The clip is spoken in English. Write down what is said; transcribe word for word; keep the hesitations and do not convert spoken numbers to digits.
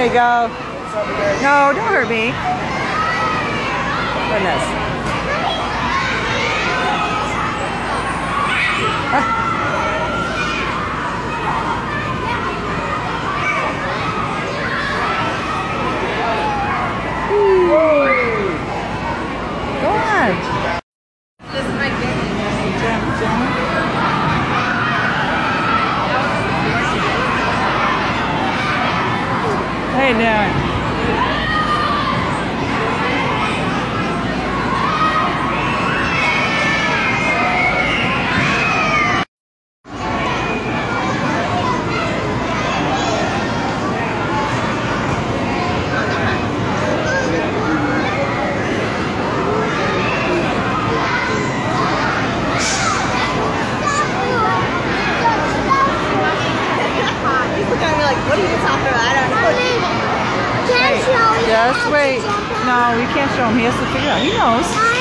There you go. No, don't hurt me. Goodness. Ah. Go on. This is my favorite. Jump, jump. Hey, Darren. What are you talking about? I don't know. Wait, just wait. No, we can't show him. He has to figure it out. He knows.